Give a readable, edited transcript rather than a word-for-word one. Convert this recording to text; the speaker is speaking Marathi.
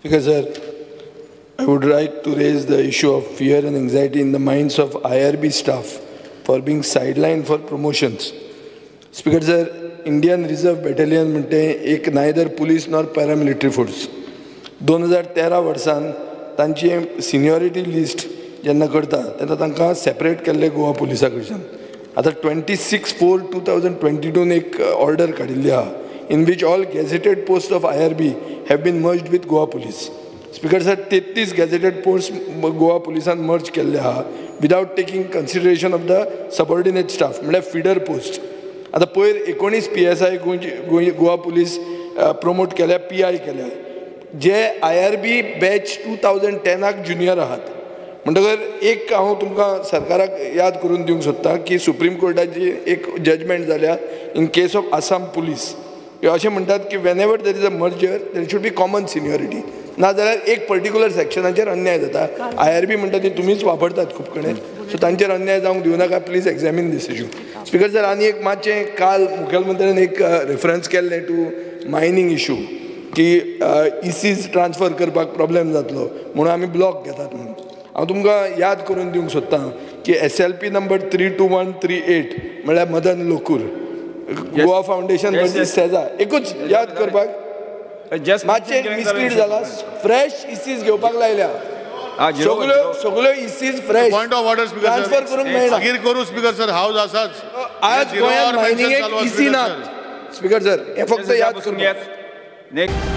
Speaker sir, I would like to raise the issue of fear and anxiety in the minds of IRB staff for being sidelined for promotions. Speaker sir, Indian Reserve Battalion म्हणते एक neither police nor paramilitary force. 2013 वर्सान तांची सिनियरिटी लिस्ट जेन्ना करता तेन्ना तांकां सेपरेट केल्ले गोवा पुलिसा कडच्यान. आतां 26/4/2022 एक ऑर्डर काडिल्ली आहा in which all gazetted posts of IRB have been merged with Goa Police. Speaker sir, 33 gazetted posts Goa Police and merged केल्ले आहा without taking consideration of the subordinate staff, म्हळ्यार feeder post. आता पयर 19 PSI गोवा पुलीस प्रमोट केल्या, PI केल्या, जे IRB बॅच 2010 ज्युनियर आहात. म्हणटकर एक हांव तुमकां सरकाराक याद करून दिवंक सोदतां की सुप्रीम कोर्टाची एक जजमेंट जाल्या in case of Assam police. अशें म्हणटात की वेनेवर there is a merger there should be common seniority, नाजाल्यार एक पर्टिक्युलर सेक्शनाचेर अन्याय जाता. IRB म्हणटा ती तुमीच वापरतात खूब कडेन, सो तांचेर अन्याय जावंक दिवनाका. Please examine this issue. Speaker sir, आनी एक मातशें काल मुखेलमंत्र्यान एक रेफरन्स केल्लें टू मायनींग इश्यू की ECs ट्रान्सफर करपाक प्रॉब्लेम जातलो म्हणून आमी ब्लॉक घेतात म्हणून. हांव तुमकां याद करून दिवंक सोदतां की SLP नंबर 32138 म्हळ्यार मदन लोकूर गोवा फाउंडेशन सेजा एकूच याद करपाक मातशें मिसलीड जाला. फ्रेश ECs घेवपाक लायल्या, सगळ्यो ECs fresh point of order speaker transfer करूंक मेळना. मागीर करू स्पीकर सर, हाऊस आसाच. आज गोंयांत मायनिंगेक EC नात. स्पीकर सर, हे फक्त याद करून